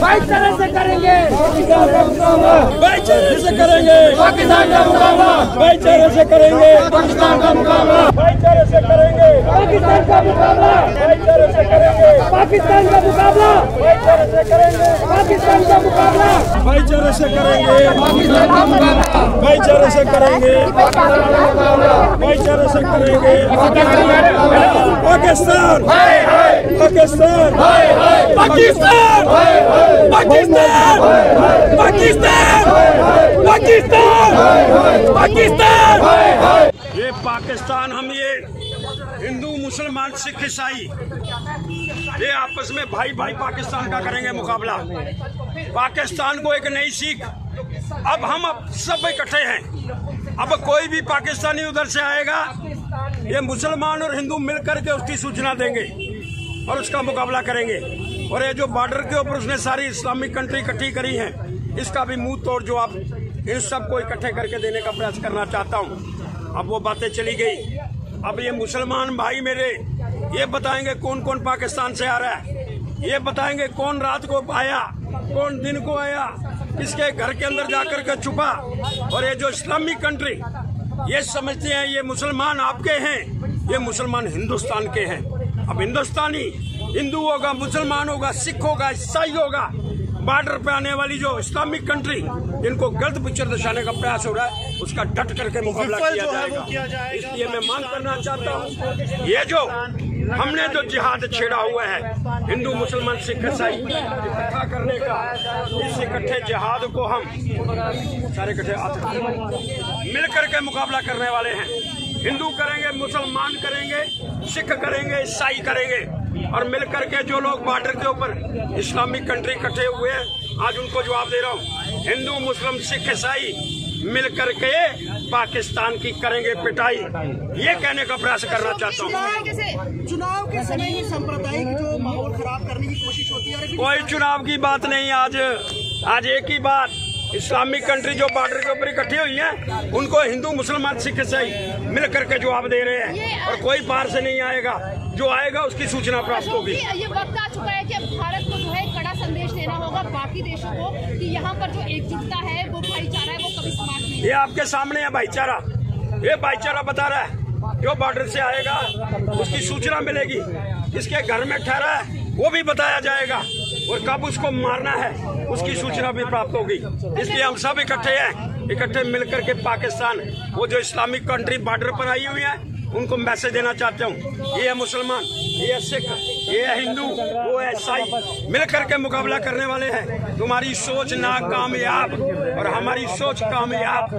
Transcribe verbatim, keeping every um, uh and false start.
भाईचारे से करेंगे, भाईचारे से करेंगे पाकिस्तान का मुकाबला, भाईचारे से करेंगे पाकिस्तान का मुकाबला, भाईचारे से करेंगे पाकिस्तान का मुकाबला, भाईचारे से करेंगे पाकिस्तान का मुकाबला, भाईचारे से करेंगे पाकिस्तान का मुकाबला, भाईचारे से करेंगे पाकिस्तान का मुकाबला, भाईचारे से करेंगे भाईचारे से करेंगे पाकिस्तान पाकिस्तान पाकिस्तान पाकिस्तान पाकिस्तान पाकिस्तान पाकिस्तान ये पाकिस्तान हम ये हिंदू मुसलमान सिख ईसाई ये आपस में भाई भाई पाकिस्तान का करेंगे मुकाबला। पाकिस्तान को एक नई सीख, अब हम अब सब इकट्ठे हैं। अब कोई भी पाकिस्तानी उधर से आएगा, ये मुसलमान और हिंदू मिलकर के उसकी सूचना देंगे और उसका मुकाबला करेंगे। और ये जो बॉर्डर के ऊपर उसने सारी इस्लामिक कंट्री इकट्ठी करी है, इसका भी मुंह तोड़ जवाब इन सबको इकट्ठे करके देने का प्रयास करना चाहता हूँ। अब वो बातें चली गई, अब ये मुसलमान भाई मेरे ये बताएंगे कौन कौन पाकिस्तान से आ रहा है, ये बताएंगे कौन रात को आया, कौन दिन को आया, किसके घर के अंदर जाकर के छुपा। और ये जो इस्लामिक कंट्री ये समझते हैं ये मुसलमान आपके हैं, ये मुसलमान हिंदुस्तान के हैं। अब हिंदुस्तानी हिंदू होगा, मुसलमान होगा, सिख होगा, ईसाई होगा, बॉर्डर पे आने वाली जो इस्लामिक कंट्री जिनको गलत पिक्चर दर्शाने का प्रयास हो रहा है, उसका डट करके मुकाबला किया जाएगा। इसलिए मैं मांग करना चाहता हूँ, ये जो हमने जो जिहाद छेड़ा हुआ है हिंदू मुसलमान सिख ईसाई इकट्ठा करने का, इस इकट्ठे जिहाद को हम सारे इकट्ठे मिल करके मुकाबला करने वाले हैं। हिंदू करेंगे, मुसलमान करेंगे, सिख करेंगे, ईसाई करेंगे, और मिलकर के जो लोग बॉर्डर के ऊपर इस्लामिक कंट्री इकट्ठे हुए हैं, आज उनको जवाब दे रहा हूँ। हिंदू मुस्लिम सिख ईसाई मिलकर के पाकिस्तान की करेंगे पिटाई, ये कहने का प्रयास करना चाहता हूँ। चुनाव के समय ही सांप्रदायिक जो माहौल खराब करने की कोशिश होती है, कोई चुनाव की बात नहीं। आज आज एक ही बात, इस्लामिक कंट्री जो बॉर्डर के ऊपर इकट्ठी हुई है उनको हिंदू मुसलमान सिख ईसाई मिल करके जवाब दे रहे हैं, और कोई बाहर से नहीं आएगा, जो आएगा उसकी सूचना प्राप्त होगी। ये वक्त आ चुका है कि अब भारत को जो है कड़ा संदेश देना होगा बाकी देशों को कि यहाँ पर जो एकजुटता है, वो भाईचारा है, वो कभी समाप्त नहीं। ये आपके सामने है भाईचारा, ये भाईचारा बता रहा है जो बॉर्डर से आएगा उसकी सूचना मिलेगी, इसके घर में ठहरा है वो भी बताया जाएगा, और कब उसको मारना है उसकी सूचना भी प्राप्त होगी। इसलिए हम सब इकट्ठे हैं, इकट्ठे मिलकर के पाकिस्तान वो जो इस्लामिक कंट्री बॉर्डर पर आई हुई है उनको मैसेज देना चाहता हूँ। ये है मुसलमान, ये है सिख, ये है हिंदू, वो है ईसाई, मिलकर के मुकाबला करने वाले हैं। तुम्हारी सोच नाकामयाब और हमारी सोच कामयाब।